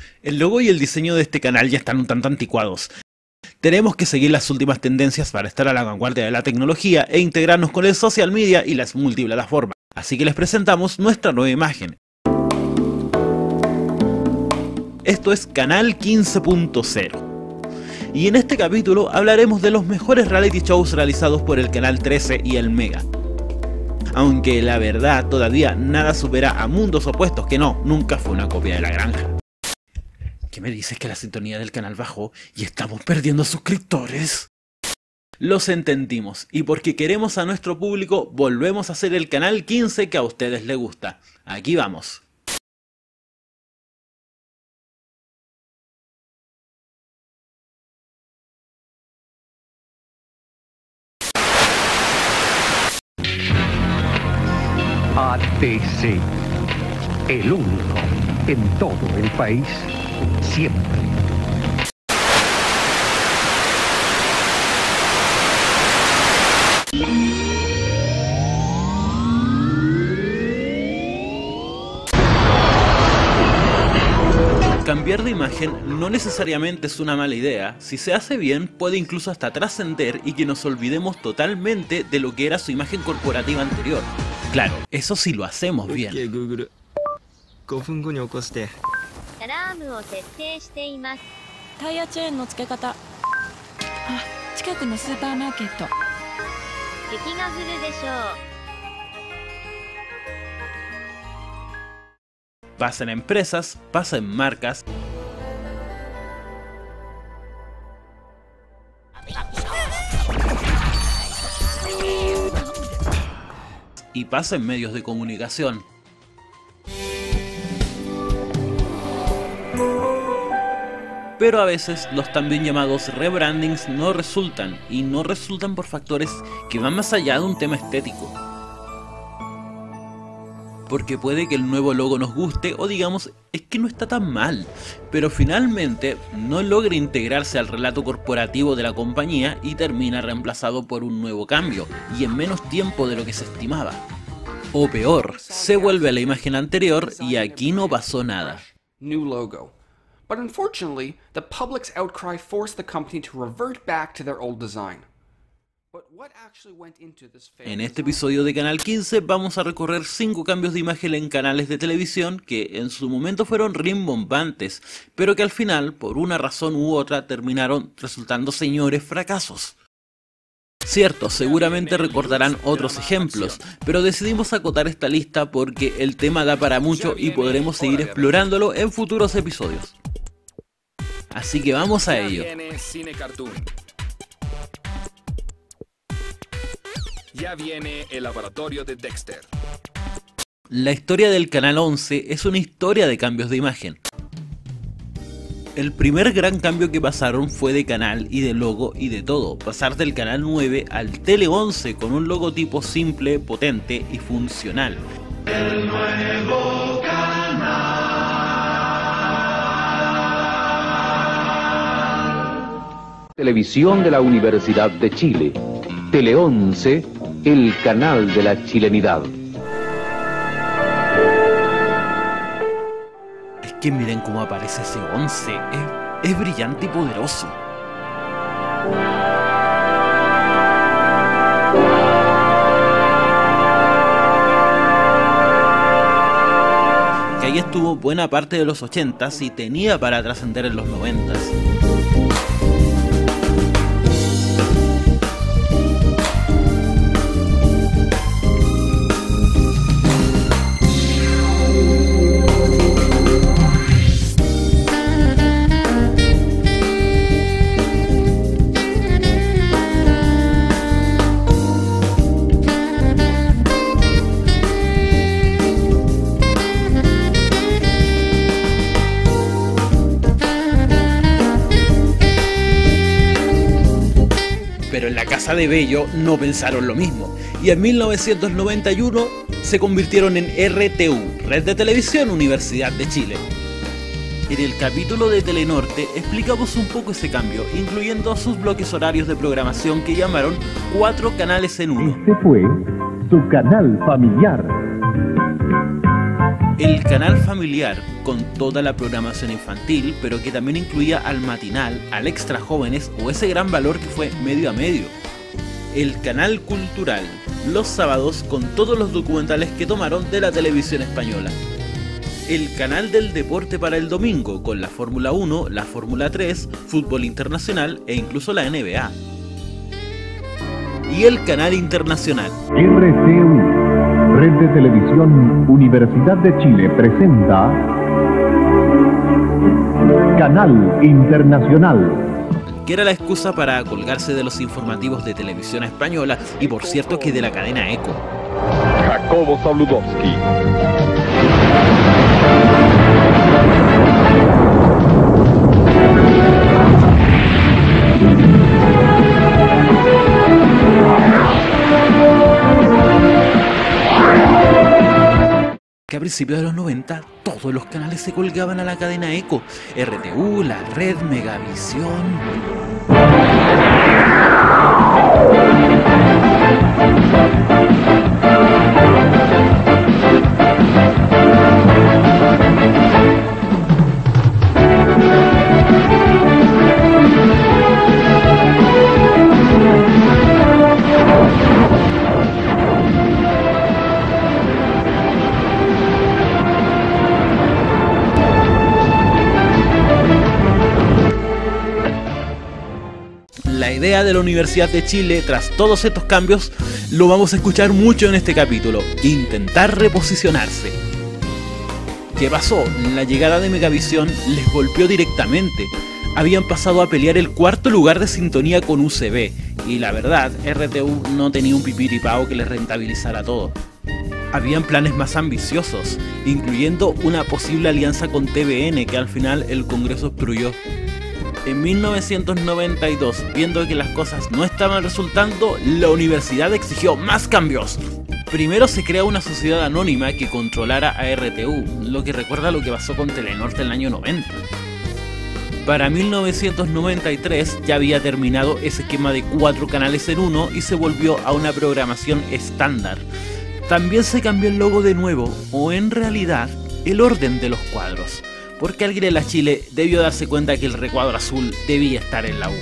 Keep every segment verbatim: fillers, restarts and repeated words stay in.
El logo y el diseño de este canal ya están un tanto anticuados. Tenemos que seguir las últimas tendencias para estar a la vanguardia de la tecnología e integrarnos con el social media y las multiplataformas. Así que les presentamos nuestra nueva imagen. Esto es Canal quince punto cero. Y en este capítulo hablaremos de los mejores reality shows realizados por el Canal trece y el Mega. Aunque la verdad todavía nada supera a Mundos Opuestos, que no, nunca fue una copia de La Granja. ¿Qué me dices que la sintonía del canal bajó y estamos perdiendo suscriptores? Los entendimos, y porque queremos a nuestro público, volvemos a hacer el Canal quince que a ustedes les gusta. Aquí vamos. A T C, el único en todo el país, siempre. Cambiar de imagen no necesariamente es una mala idea. Si se hace bien, puede incluso hasta trascender y que nos olvidemos totalmente de lo que era su imagen corporativa anterior. Claro, eso sí lo hacemos bien. OK Google、ごふんごに起こして。 アラームを設定しています。 タイヤチェーンの付け方。あ、近くのスーパーマーケット。 敵が降るでしょう。 Pasa en empresas, pasa en marcas. Y pasa en medios de comunicación. Pero a veces los también llamados rebrandings no resultan, y no resultan por factores que van más allá de un tema estético. Porque puede que el nuevo logo nos guste o digamos es que no está tan mal, pero finalmente no logra integrarse al relato corporativo de la compañía y termina reemplazado por un nuevo cambio, y en menos tiempo de lo que se estimaba. O peor, se vuelve a la imagen anterior y aquí no pasó nada. New logo. But unfortunately, the public's outcry forced the company to revert back to their old design. En este episodio de Canal quince vamos a recorrer cinco cambios de imagen en canales de televisión que en su momento fueron rimbombantes, pero que al final, por una razón u otra, terminaron resultando señores fracasos. Cierto, seguramente recordarán otros ejemplos, pero decidimos acotar esta lista porque el tema da para mucho y podremos seguir explorándolo en futuros episodios. Así que vamos a ello. Ya viene el laboratorio de Dexter. La historia del Canal once es una historia de cambios de imagen. El primer gran cambio que pasaron fue de canal y de logo y de todo, pasar del Canal nueve al Tele once con un logotipo simple, potente y funcional. El nuevo canal. Televisión de la Universidad de Chile. Tele once, el canal de la chilenidad. Es que miren cómo aparece ese once, es, es brillante y poderoso. Que ahí estuvo buena parte de los ochentas y tenía para trascender en los noventas. Pero en la Casa de Bello no pensaron lo mismo, y en mil novecientos noventa y uno se convirtieron en R T U, Red de Televisión Universidad de Chile. En el capítulo de Telenorte explicamos un poco ese cambio, incluyendo sus bloques horarios de programación que llamaron cuatro canales en uno. Este fue su canal familiar. El canal familiar, con toda la programación infantil, pero que también incluía al matinal, al extra jóvenes o ese gran valor que fue medio a medio. El canal cultural, los sábados con todos los documentales que tomaron de la televisión española. El canal del deporte para el domingo, con la Fórmula uno, la Fórmula tres, fútbol internacional e incluso la N B A. Y el canal internacional. R T U, Red de Televisión Universidad de Chile, presenta Canal Internacional, que era la excusa para colgarse de los informativos de televisión española y por cierto que de la cadena Eco. Jacobo Zabludowski. Que a principios de los noventa todos los canales se colgaban a la cadena Eco, R T U, La Red, Megavisión. La idea de la Universidad de Chile, tras todos estos cambios, lo vamos a escuchar mucho en este capítulo: intentar reposicionarse. ¿Qué pasó? La llegada de Megavisión les golpeó directamente. Habían pasado a pelear el cuarto lugar de sintonía con U C B, y la verdad, R T U no tenía un pipiripao que les rentabilizara todo. Habían planes más ambiciosos, incluyendo una posible alianza con T V N que al final el Congreso obstruyó. En mil novecientos noventa y dos, viendo que las cosas no estaban resultando, la universidad exigió más cambios. Primero se crea una sociedad anónima que controlara a R T U, lo que recuerda lo que pasó con Telenorte en el año noventa. Para mil novecientos noventa y tres ya había terminado ese esquema de cuatro canales en uno y se volvió a una programación estándar. También se cambió el logo de nuevo, o en realidad, el orden de los cuadros, porque alguien en la Chile debió darse cuenta que el recuadro azul debía estar en la U.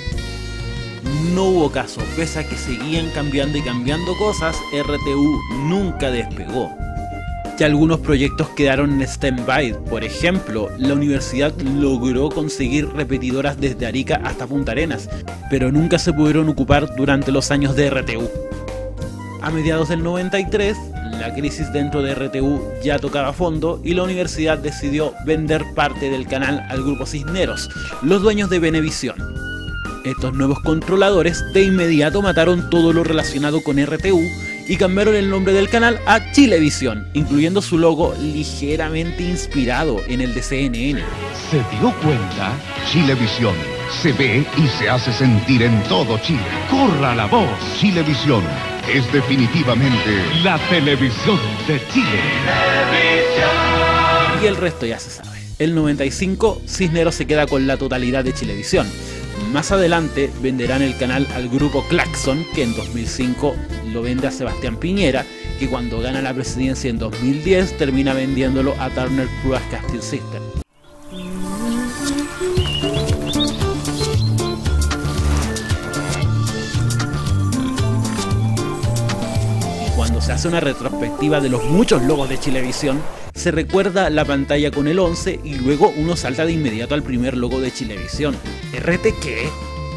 No hubo caso, pese a que seguían cambiando y cambiando cosas, R T U nunca despegó. Ya algunos proyectos quedaron en stand-by, por ejemplo, la universidad logró conseguir repetidoras desde Arica hasta Punta Arenas, pero nunca se pudieron ocupar durante los años de R T U. A mediados del noventa y tres, la crisis dentro de R T U ya tocaba fondo y la universidad decidió vender parte del canal al grupo Cisneros, los dueños de Venevisión. Estos nuevos controladores de inmediato mataron todo lo relacionado con R T U y cambiaron el nombre del canal a Chilevisión, incluyendo su logo ligeramente inspirado en el de C N N. ¿Se dio cuenta? Chilevisión se ve y se hace sentir en todo Chile. ¡Corra la voz! Chilevisión es definitivamente la televisión de Chile. Y el resto ya se sabe. El noventa y cinco, Cisneros se queda con la totalidad de Chilevisión. Más adelante venderán el canal al grupo Claxon, que en dos mil cinco lo vende a Sebastián Piñera, que cuando gana la presidencia en dos mil diez termina vendiéndolo a Turner Broadcasting System. Cuando se hace una retrospectiva de los muchos logos de Chilevisión, se recuerda la pantalla con el once y luego uno salta de inmediato al primer logo de Chilevisión. ¿R T qué?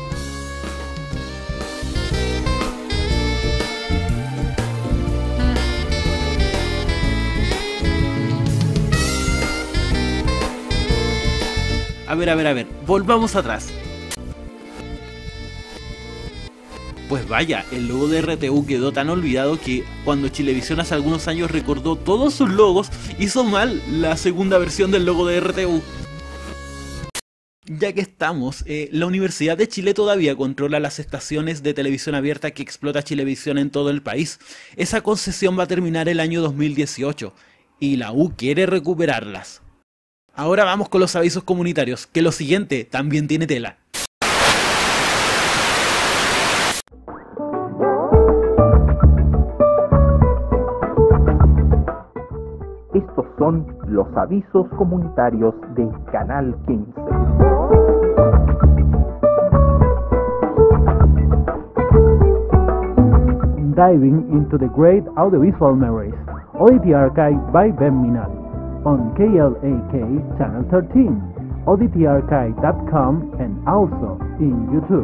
A ver, a ver, a ver, volvamos atrás. Pues vaya, el logo de R T U quedó tan olvidado que cuando Chilevisión hace algunos años recordó todos sus logos, hizo mal la segunda versión del logo de R T U. Ya que estamos, eh, la Universidad de Chile todavía controla las estaciones de televisión abierta que explota Chilevisión en todo el país. Esa concesión va a terminar el año dos mil dieciocho y la U quiere recuperarlas. Ahora vamos con los avisos comunitarios, que lo siguiente también tiene tela. Estos son son los avisos comunitarios de Canal quince. Diving into the great audiovisual memories, O D T Archive by Ben Minali, on K L A K Channel thirteen, O D T archive dot com, and also in YouTube.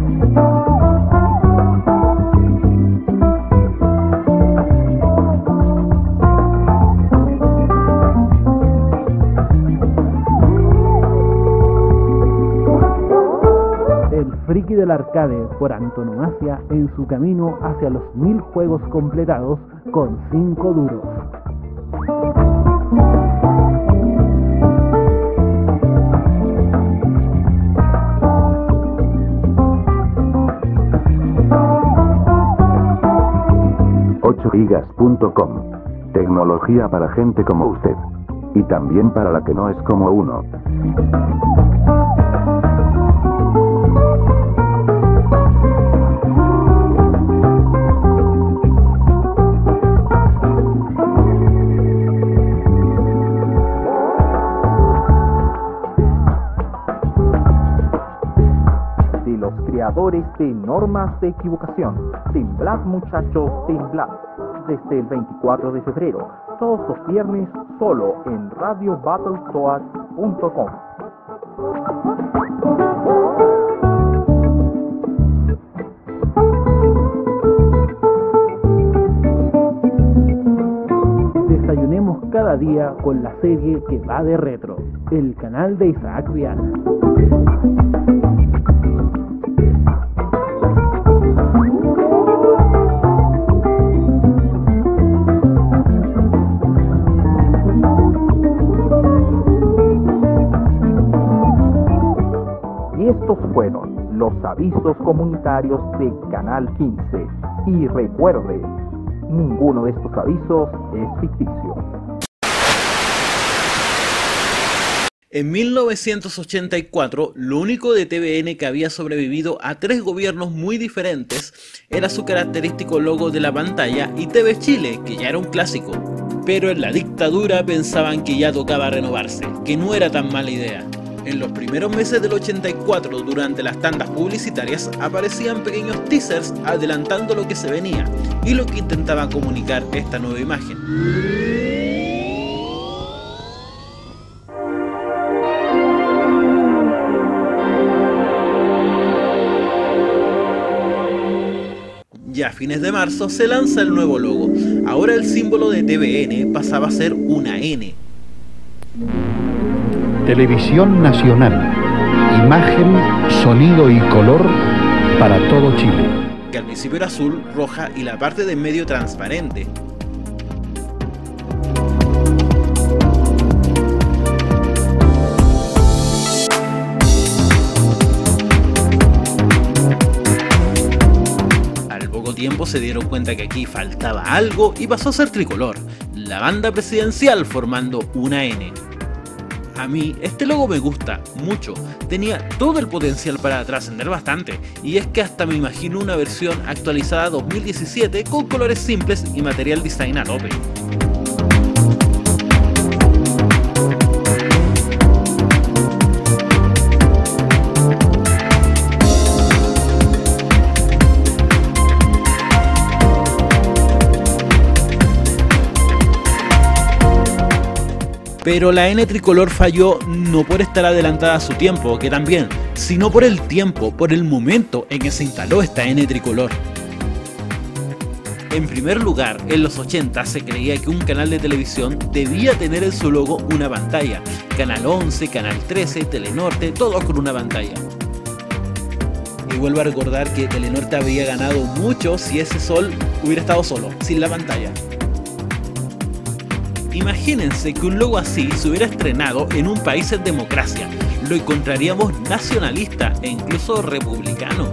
Friki del arcade por antonomasia en su camino hacia los mil juegos completados con cinco duros. ocho gigas punto com. Tecnología para gente como usted. Y también para la que no es como uno. De normas de equivocación. Temblad, muchachos, temblad. Desde el veinticuatro de febrero, todos los viernes, solo en radio battletoads punto com. Desayunemos cada día con la serie que va de retro, el canal de Isaac Viana. Estos fueron los avisos comunitarios de Canal quince. Y recuerde, ninguno de estos avisos es ficticio. En mil novecientos ochenta y cuatro, lo único de T V N que había sobrevivido a tres gobiernos muy diferentes era su característico logo de la pantalla y T V Chile, que ya era un clásico. Pero en la dictadura pensaban que ya tocaba renovarse, que no era tan mala idea. En los primeros meses del ochenta y cuatro, durante las tandas publicitarias, aparecían pequeños teasers adelantando lo que se venía y lo que intentaba comunicar esta nueva imagen. Ya a fines de marzo se lanza el nuevo logo. Ahora el símbolo de T V N pasaba a ser una N. Televisión Nacional. Imagen, sonido y color para todo Chile. Que al principio era azul, roja y la parte de en medio transparente. Al poco tiempo se dieron cuenta que aquí faltaba algo y pasó a ser tricolor, la banda presidencial formando una N. A mí este logo me gusta mucho, tenía todo el potencial para trascender bastante, y es que hasta me imagino una versión actualizada dos mil diecisiete con colores simples y material design a tope. Pero la N tricolor falló no por estar adelantada a su tiempo, que también, sino por el tiempo, por el momento en que se instaló esta N tricolor. En primer lugar, en los ochenta se creía que un canal de televisión debía tener en su logo una pantalla. Canal once, Canal trece, Telenorte, todos con una pantalla. Y vuelvo a recordar que Telenorte habría ganado mucho si ese sol hubiera estado solo, sin la pantalla. Imagínense que un logo así se hubiera estrenado en un país en democracia. Lo encontraríamos nacionalista e incluso republicano.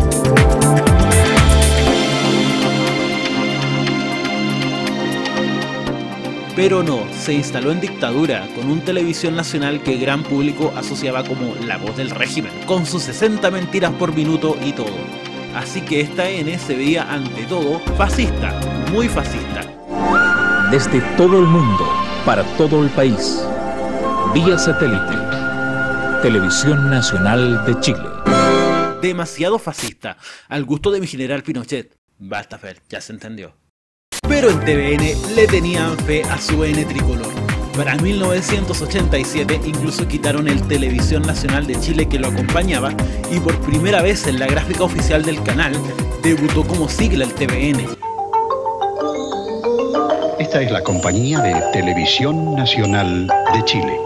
Pero no, se instaló en dictadura, con un televisión nacional que el gran público asociaba como la voz del régimen, con sus sesenta mentiras por minuto y todo. Así que esta N se veía ante todo fascista, muy fascista. Desde todo el mundo, para todo el país. Vía satélite. Televisión Nacional de Chile. Demasiado fascista, al gusto de mi general Pinochet. Basta, Fer, ya se entendió. Pero en T V N le tenían fe a su N tricolor. Para mil novecientos ochenta y siete incluso quitaron el Televisión Nacional de Chile que lo acompañaba y por primera vez en la gráfica oficial del canal debutó como sigla el T V N. Esta es la compañía de Televisión Nacional de Chile.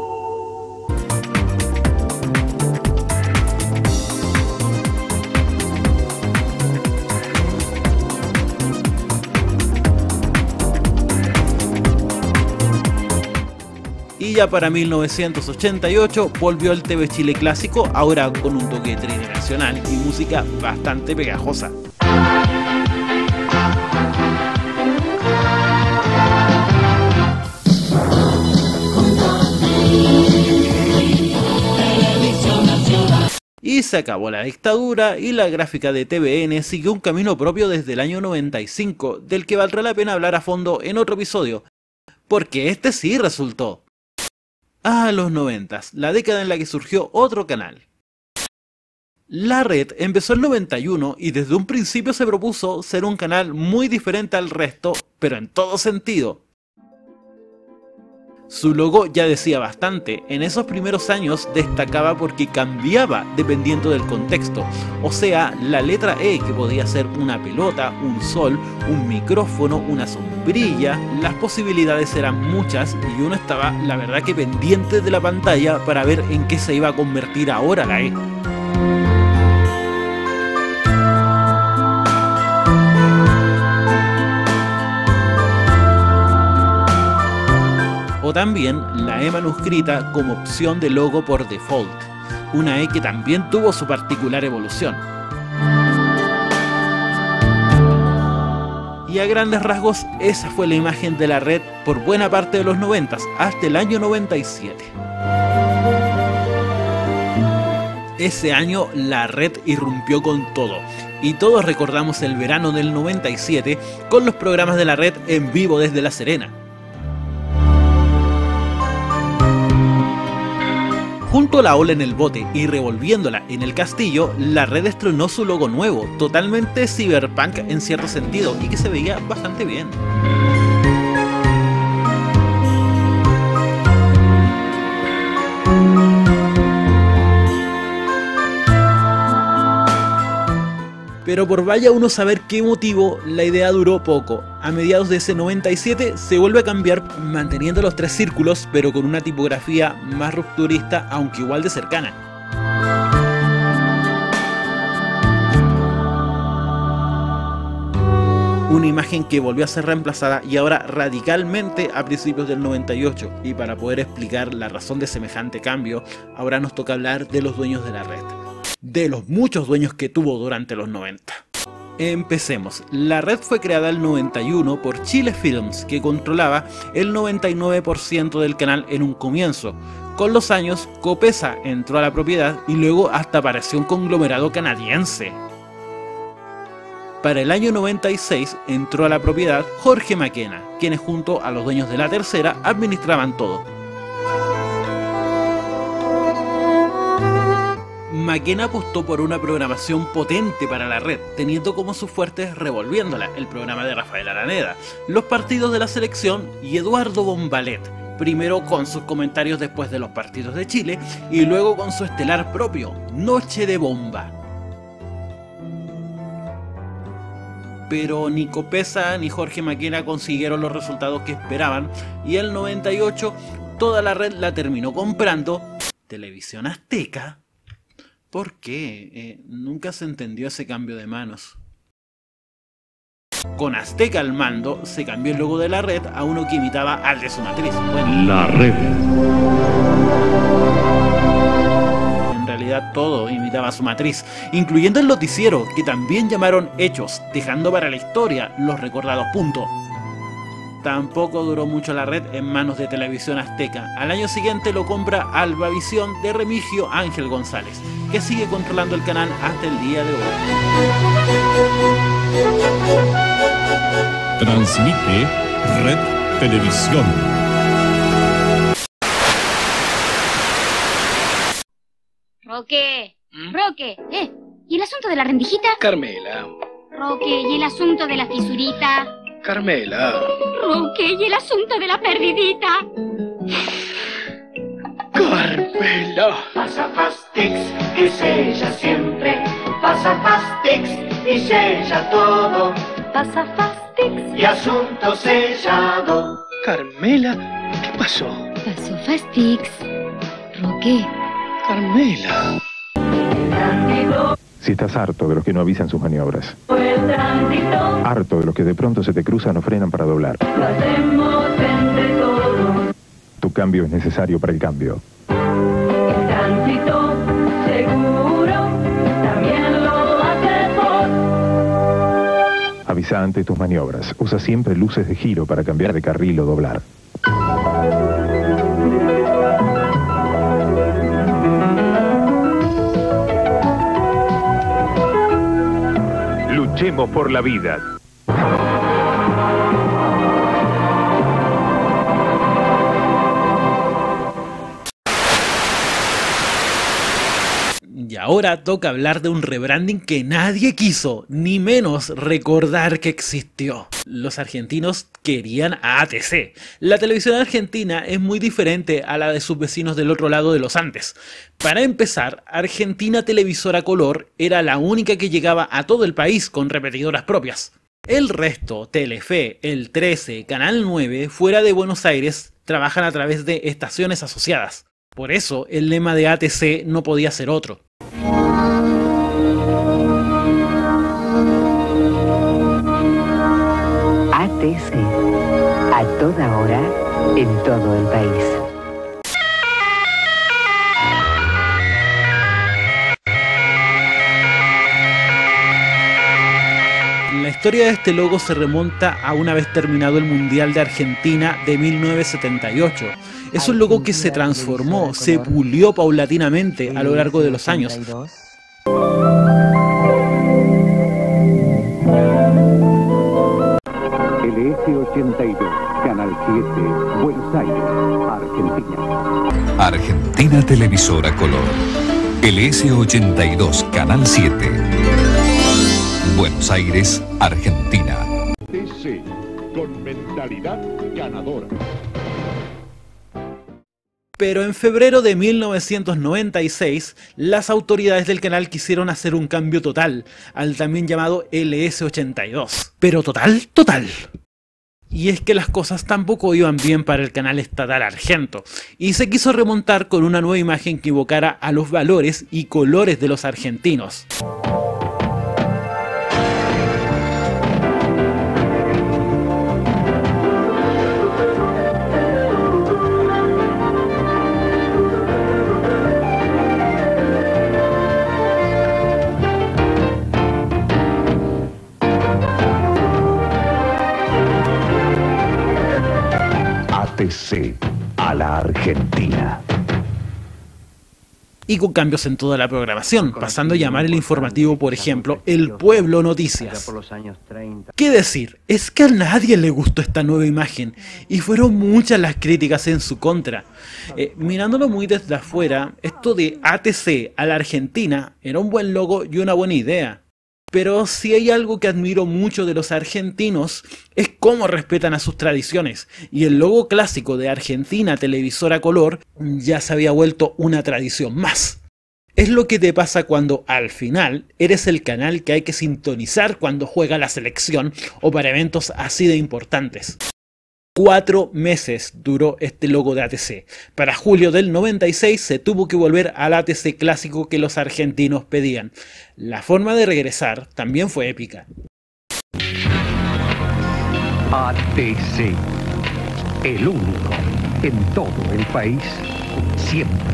Y ya para mil novecientos ochenta y ocho volvió el T V Chile clásico, ahora con un toque tridimensional y música bastante pegajosa. Y se acabó la dictadura y la gráfica de T V N siguió un camino propio desde el año noventa y cinco, del que valdrá la pena hablar a fondo en otro episodio, porque este sí resultó. Ah, los noventas, la década en la que surgió otro canal. La Red empezó en noventa y uno y desde un principio se propuso ser un canal muy diferente al resto, pero en todo sentido. Su logo ya decía bastante, en esos primeros años destacaba porque cambiaba dependiendo del contexto, o sea, la letra E que podía ser una pelota, un sol, un micrófono, una sombrilla, las posibilidades eran muchas y uno estaba la verdad que pendiente de la pantalla para ver en qué se iba a convertir ahora la E. O también la E manuscrita como opción de logo por default, una E que también tuvo su particular evolución. Y a grandes rasgos, esa fue la imagen de la Red por buena parte de los noventas, hasta el año noventa y siete. Ese año la Red irrumpió con todo, y todos recordamos el verano del noventa y siete con los programas de la Red en vivo desde La Serena. Junto a la ola en el bote y revolviéndola en el castillo, la Red estrenó su logo nuevo, totalmente cyberpunk en cierto sentido y que se veía bastante bien. Pero por vaya uno saber qué motivo, la idea duró poco. A mediados de ese noventa y siete se vuelve a cambiar manteniendo los tres círculos, pero con una tipografía más rupturista, aunque igual de cercana. Una imagen que volvió a ser reemplazada y ahora radicalmente a principios del noventa y ocho. Y para poder explicar la razón de semejante cambio, ahora nos toca hablar de los dueños de la Red. De los muchos dueños que tuvo durante los noventa. Empecemos. La Red fue creada en el noventa y uno por Chile Films, que controlaba el noventa y nueve por ciento del canal en un comienzo. Con los años, Copesa entró a la propiedad y luego hasta apareció un conglomerado canadiense. Para el año noventa y seis entró a la propiedad Jorge Maquena, quienes junto a los dueños de La Tercera administraban todo. Maquena apostó por una programación potente para la Red, teniendo como sus fuertes Revolviéndola, el programa de Rafael Araneda, los partidos de la selección y Eduardo Bombalet, primero con sus comentarios después de los partidos de Chile y luego con su estelar propio, Noche de Bomba. Pero ni Copesa ni Jorge Maquena consiguieron los resultados que esperaban y en el noventa y ocho toda la Red la terminó comprando Televisión Azteca. ¿Por qué? Eh, nunca se entendió ese cambio de manos. Con Azteca al mando, se cambió el logo de la Red a uno que imitaba al de su matriz. Bueno, la Red. En realidad todo imitaba a su matriz, incluyendo el noticiero, que también llamaron Hechos, dejando para la historia los recordados puntos. Tampoco duró mucho la Red en manos de Televisión Azteca. Al año siguiente lo compra Albavisión de Remigio Ángel González, que sigue controlando el canal hasta el día de hoy. Transmite Red Televisión. Roque, Roque, ¿eh? ¿Y el asunto de la rendijita? Carmela. Roque, ¿y el asunto de la fisurita? Carmela. Roque, ¿y el asunto de la perdidita? Carmela. Pasa Fastix y sella siempre. Pasa Fastix y sella todo. Pasa Fastix y asunto sellado. Carmela, ¿qué pasó? Pasó Fastix. Roque. Carmela. Si estás harto de los que no avisan sus maniobras, harto de los que de pronto se te cruzan o frenan para doblar, tu cambio es necesario para el cambio. El tránsito seguro también lo hace vos. Avisa antes tus maniobras. Usa siempre luces de giro para cambiar de carril o doblar. Luchemos por la vida. Y ahora toca hablar de un rebranding que nadie quiso, ni menos recordar que existió. Los argentinos querían a A T C. La televisión argentina es muy diferente a la de sus vecinos del otro lado de los Andes. Para empezar, Argentina Televisora Color era la única que llegaba a todo el país con repetidoras propias. El resto, Telefe, El trece, Canal nueve, fuera de Buenos Aires, trabajan a través de estaciones asociadas. Por eso, el lema de A T C no podía ser otro. A T C, a toda hora, en todo el país. La historia de este logo se remonta a una vez terminado el Mundial de Argentina de mil novecientos setenta y ocho. Es un logo que se transformó, se pulió paulatinamente a lo largo de los años. L S ochenta y dos, Canal siete, Buenos Aires, Argentina. Argentina Televisora Color. L S ochenta y dos, Canal siete. Buenos Aires, Argentina. T C, con mentalidad ganadora. Pero en febrero de mil novecientos noventa y seis, las autoridades del canal quisieron hacer un cambio total al también llamado L S ochenta y dos. Pero total, total. Y es que las cosas tampoco iban bien para el canal estatal argento, y se quiso remontar con una nueva imagen que evocara a los valores y colores de los argentinos. A T C, a la Argentina. Y con cambios en toda la programación, pasando a llamar el informativo, por ejemplo, El Pueblo Noticias. ¿Qué decir? Es que a nadie le gustó esta nueva imagen, y fueron muchas las críticas en su contra. Eh, mirándolo muy desde afuera, esto de A T C a la Argentina era un buen logo y una buena idea. Pero si hay algo que admiro mucho de los argentinos es cómo respetan a sus tradiciones, y el logo clásico de Argentina Televisora Color ya se había vuelto una tradición más. Es lo que te pasa cuando al final eres el canal que hay que sintonizar cuando juega la selección o para eventos así de importantes. Cuatro meses duró este logo de A T C. Para julio del noventa y seis se tuvo que volver al A T C clásico que los argentinos pedían. La forma de regresar también fue épica. A T C, el único en todo el país, siempre.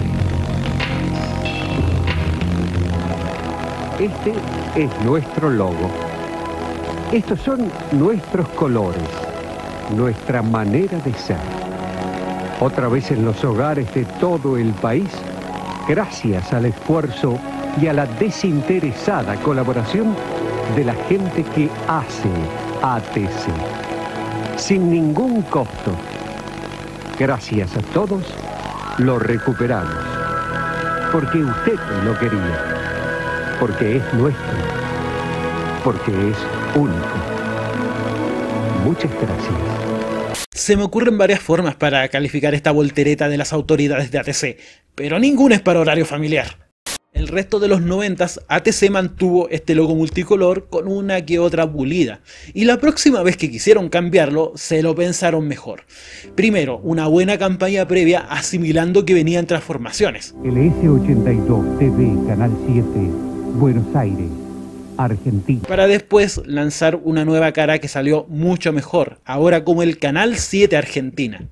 Este es nuestro logo. Estos son nuestros colores. Nuestra manera de ser. Otra vez en los hogares de todo el país, gracias al esfuerzo y a la desinteresada colaboración de la gente que hace A T C. Sin ningún costo. Gracias a todos, lo recuperamos. porque usted lo quería, porque es nuestro, porque es único. Muchas gracias. Se me ocurren varias formas para calificar esta voltereta de las autoridades de A T C, pero ninguna es para horario familiar. El resto de los noventas, A T C mantuvo este logo multicolor con una que otra pulida, y la próxima vez que quisieron cambiarlo, se lo pensaron mejor. Primero, una buena campaña previa asimilando que venían transformaciones. L S ochenta y dos T V, Canal siete, Buenos Aires, Argentina. Para después lanzar una nueva cara que salió mucho mejor, ahora como el Canal siete Argentina.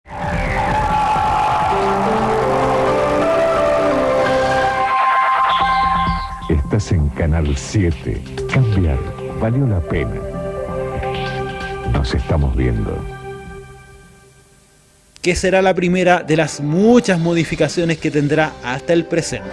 Estás en Canal siete. Cambiar valió la pena. Nos estamos viendo. Que será la primera de las muchas modificaciones que tendrá hasta el presente.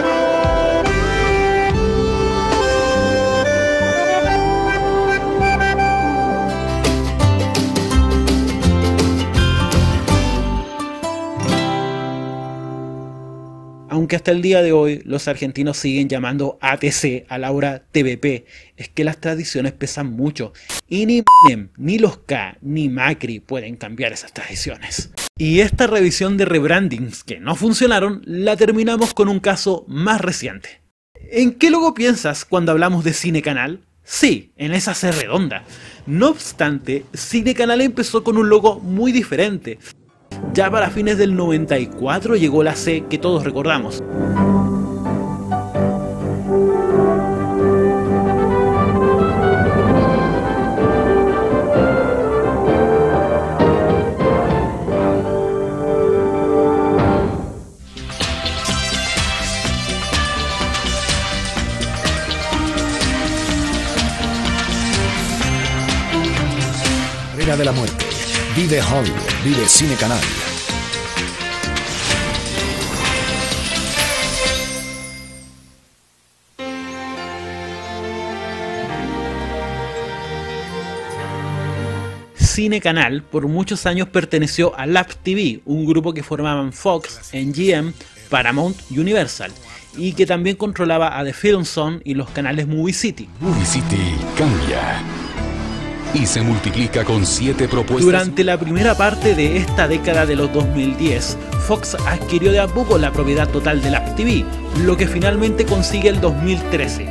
Aunque hasta el día de hoy los argentinos siguen llamando A T C a la hora T V P, es que las tradiciones pesan mucho y ni Menem, ni los K, ni Macri pueden cambiar esas tradiciones. Y esta revisión de rebrandings que no funcionaron la terminamos con un caso más reciente. ¿En qué logo piensas cuando hablamos de Cine Canal? Sí, en esa C redonda. No obstante, Cine Canal empezó con un logo muy diferente. Ya para fines del noventa y cuatro llegó la C que todos recordamos. Carrera de la muerte. Vive Hollywood, vive Cine Canal. Cine Canal por muchos años perteneció a Lab T V, un grupo que formaban Fox, M G M, Paramount y Universal, y que también controlaba a The Film Zone y los canales Movie City. Movie City cambia y se multiplica con siete propuestas. Durante la primera parte de esta década de los dos mil diez, Fox adquirió de a poco la propiedad total de Lab T V, lo que finalmente consigue el dos mil trece.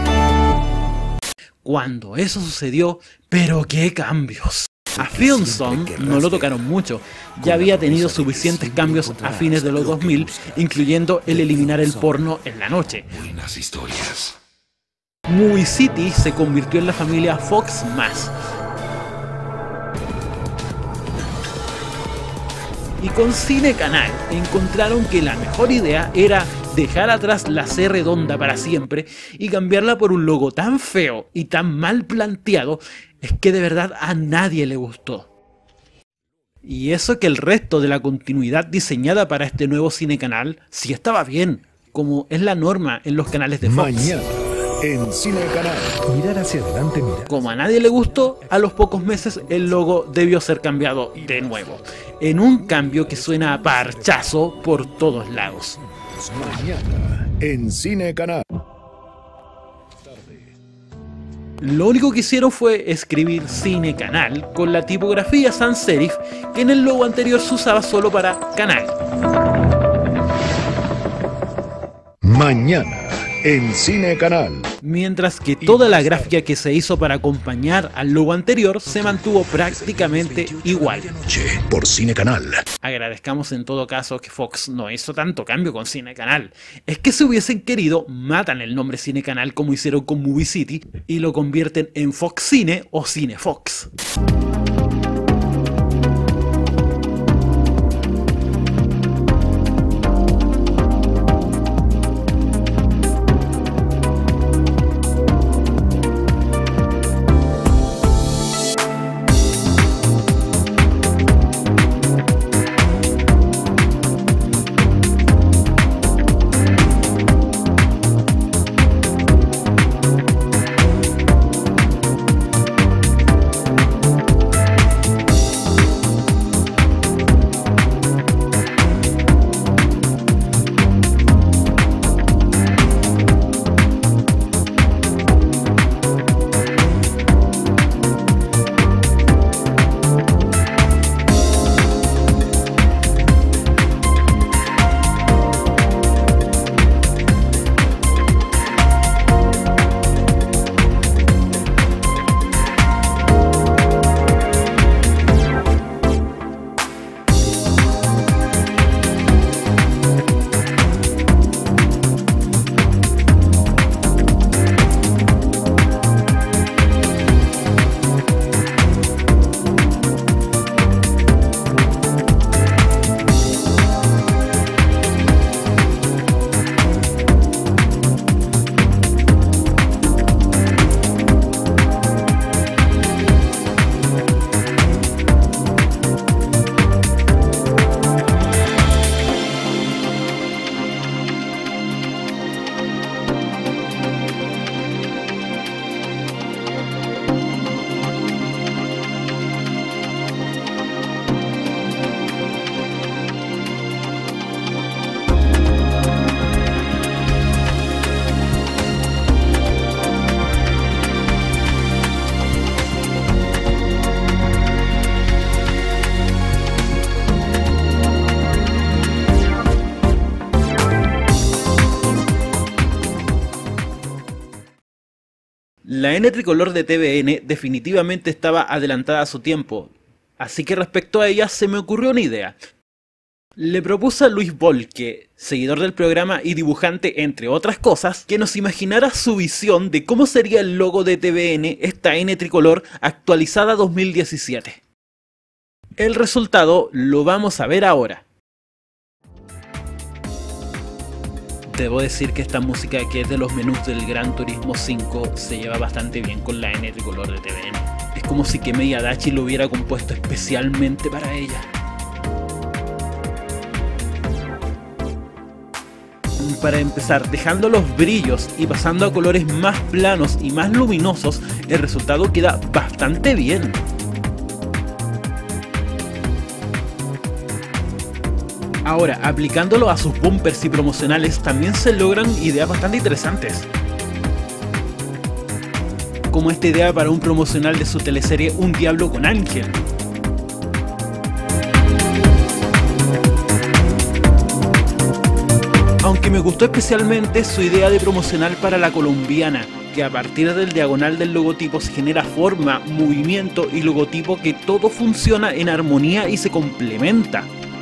Cuando eso sucedió, ¡pero qué cambios! A Film Zone no lo tocaron mucho, ya había tenido suficientes cambios a fines de los dos mil, incluyendo el eliminar el porno en la noche. Buenas historias. Movie City se convirtió en la familia Fox más. Y con Cine Canal encontraron que la mejor idea era dejar atrás la C redonda para siempre y cambiarla por un logo tan feo y tan mal planteado, es que de verdad a nadie le gustó. Y eso que el resto de la continuidad diseñada para este nuevo Cine Canal sí estaba bien, como es la norma en los canales de Fox. Mañana en Cine Canal. Mirar hacia adelante, mirar. Como a nadie le gustó, a los pocos meses el logo debió ser cambiado de nuevo, en un cambio que suena a parchazo por todos lados. Mañana en Cine Canal. Lo único que hicieron fue escribir Cine Canal con la tipografía sans serif que en el logo anterior se usaba solo para canal. Mañana en Cine Canal. Mientras que toda la gráfica que se hizo para acompañar al logo anterior se mantuvo prácticamente igual. Por Cine Canal. Agradezcamos en todo caso que Fox no hizo tanto cambio con Cine Canal. Es que si hubiesen querido, matan el nombre Cine Canal como hicieron con Movie City y lo convierten en Fox Cine o Cine Fox. La N tricolor de T V N definitivamente estaba adelantada a su tiempo, así que respecto a ella se me ocurrió una idea. Le propuse a Luis Volque, seguidor del programa y dibujante entre otras cosas, que nos imaginara su visión de cómo sería el logo de T V N, esta N tricolor actualizada dos mil diecisiete. El resultado lo vamos a ver ahora. Debo decir que esta música, que es de los menús del Gran Turismo cinco, se lleva bastante bien con la N tricolor de T V N. Es como si Kemei Adachi lo hubiera compuesto especialmente para ella. Para empezar, dejando los brillos y pasando a colores más planos y más luminosos, el resultado queda bastante bien. Ahora, aplicándolo a sus bumpers y promocionales también se logran ideas bastante interesantes. Como esta idea para un promocional de su teleserie Un Diablo con Ángel. Aunque me gustó especialmente su idea de promocional para la colombiana, que a partir del diagonal del logotipo se genera forma, movimiento y logotipo, que todo funciona en armonía y se complementa.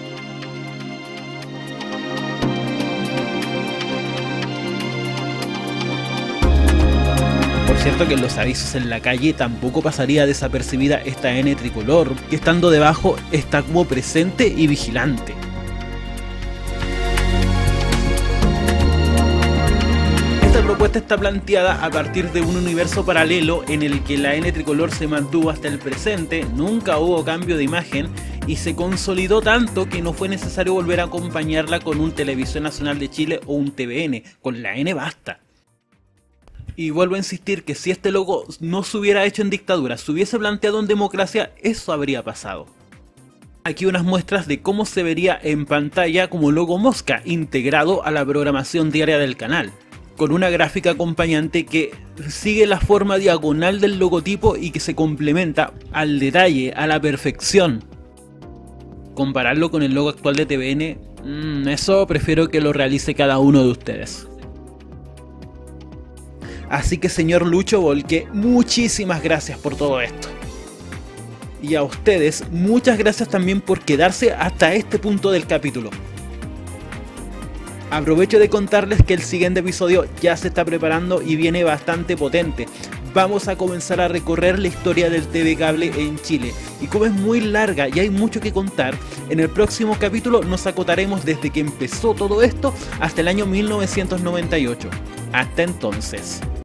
Por cierto que en los avisos en la calle tampoco pasaría desapercibida esta N tricolor, que estando debajo está como presente y vigilante. Esta propuesta está planteada a partir de un universo paralelo en el que la N tricolor se mantuvo hasta el presente, nunca hubo cambio de imagen y se consolidó tanto que no fue necesario volver a acompañarla con un Televisión Nacional de Chile o un T V N, con la N basta. Y vuelvo a insistir que si este logo no se hubiera hecho en dictadura, se hubiese planteado en democracia, eso habría pasado. Aquí unas muestras de cómo se vería en pantalla como logo mosca, integrado a la programación diaria del canal, con una gráfica acompañante que sigue la forma diagonal del logotipo y que se complementa al detalle, a la perfección. Compararlo con el logo actual de T V N, mmm, eso prefiero que lo realice cada uno de ustedes. Así que señor Lucho Volque, muchísimas gracias por todo esto. Y a ustedes, muchas gracias también por quedarse hasta este punto del capítulo. Aprovecho de contarles que el siguiente episodio ya se está preparando y viene bastante potente. Vamos a comenzar a recorrer la historia del T V cable en Chile. Y como es muy larga y hay mucho que contar, en el próximo capítulo nos acotaremos desde que empezó todo esto hasta el año mil novecientos noventa y ocho. Hasta entonces.